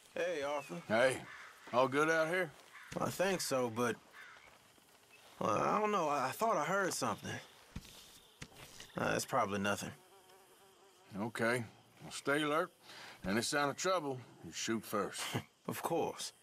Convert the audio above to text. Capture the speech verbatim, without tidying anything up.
Hey, Arthur. Hey, all good out here? Well, I think so, but... Well, I don't know. I, I thought I heard something. Uh, it's probably nothing. Okay, well, stay alert. Any sign of trouble, you shoot first. Of course.